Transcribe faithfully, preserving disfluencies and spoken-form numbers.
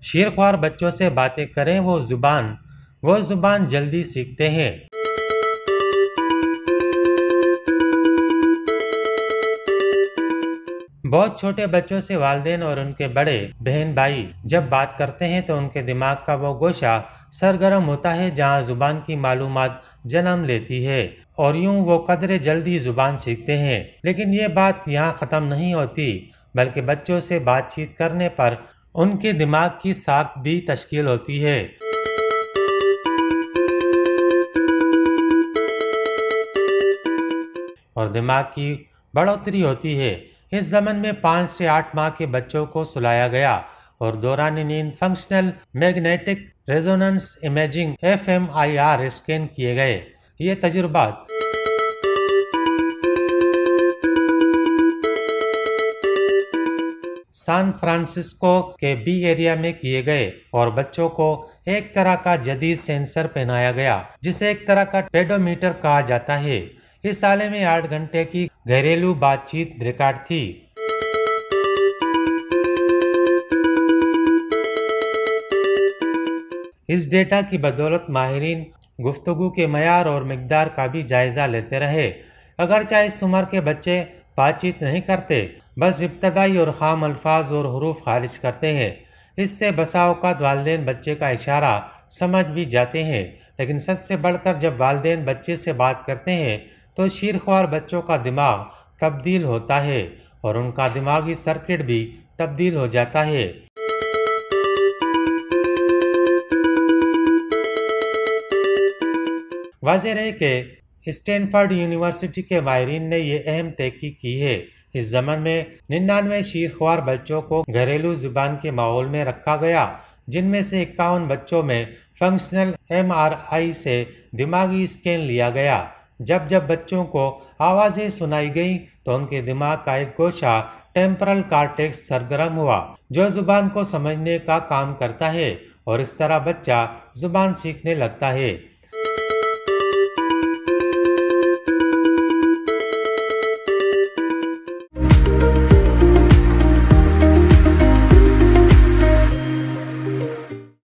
शीरख्वार बच्चों से बातें करें वो जुबान वो जुबान जल्दी सीखते हैं। बहुत छोटे बच्चों से वालिदैन और उनके बड़े बहन भाई जब बात करते हैं तो उनके दिमाग का वो गोशा सरगर्म होता है जहां जुबान की मालूमात जन्म लेती है और यूं वो कदरे जल्दी जुबान सीखते हैं। लेकिन ये बात यहाँ ख़त्म नहीं होती, बल्कि बच्चों से बातचीत करने पर उनके दिमाग की साख भी तश्कील होती है। और दिमाग की बढ़ोतरी होती है। इस जमन में पाँच से आठ माह के बच्चों को सुलाया गया और दौरान नींद functional magnetic resonance imaging F M I R scan किए गए। ये तजुर्बात सैन फ्रांसिस्को के बी एरिया में किए गए और बच्चों को एक तरह का जदीद सेंसर पहनाया गया जिसे एक तरह का पेडोमीटर कहा जाता है। इस साले में आठ घंटे की घरेलू बातचीत रिकॉर्ड थी। इस डेटा की बदौलत माहिरीन गुफ्तगू के मयार और मिकदार का भी जायजा लेते रहे। अगरचे इस उम्र के बच्चे बातचीत नहीं करते, बस इब्तदाई और खाम अल्फाज और हरूफ खारिज करते हैं। इससे बसा औक़ात वालिदैन बच्चे का इशारा समझ भी जाते हैं, लेकिन सबसे बढ़कर जब वालिदैन बच्चे से बात करते हैं तो शीरख्वार बच्चों का दिमाग तब्दील होता है और उनका दिमागी सर्किट भी तब्दील हो जाता है। वाज़ेह रहे कि स्टैनफोर्ड यूनिवर्सिटी के माहिरीन ने यह अहम तहकीक की है। इस ज़मन में निन्यानवे शीरख्वार बच्चों को घरेलू जुबान के माहौल में रखा गया, जिनमें से इक्यावन बच्चों में फंक्शनल एम आर आई से दिमागी स्कैन लिया गया। जब जब बच्चों को आवाज़ें सुनाई गईं तो उनके दिमाग का एक गोशा टेम्परल कॉर्टेक्स सरगर्म हुआ, जो जुबान को समझने का काम करता है और इस तरह बच्चा जुबान सीखने लगता है।